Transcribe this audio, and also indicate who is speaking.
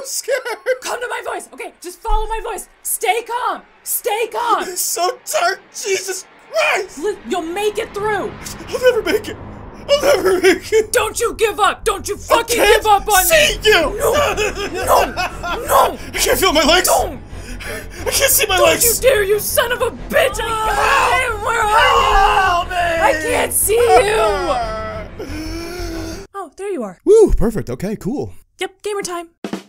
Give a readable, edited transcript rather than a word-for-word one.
Speaker 1: scared.
Speaker 2: Come to my voice. Okay, just follow my voice. Stay calm. Stay calm.
Speaker 1: It's so dark. Jesus Christ.
Speaker 2: You'll make it through.
Speaker 1: I'll never make it. I'll never make it.
Speaker 2: Don't you give up. Don't you fucking give up on me.
Speaker 1: See you.
Speaker 2: No.
Speaker 1: I can't feel my legs.
Speaker 2: Don't.
Speaker 1: I can't see my legs.
Speaker 2: Don't you dare, you son of a bitch. Where are you? I can't see you. Oh, there you are.
Speaker 1: Woo, perfect. Okay, cool.
Speaker 2: Yep, gamer time.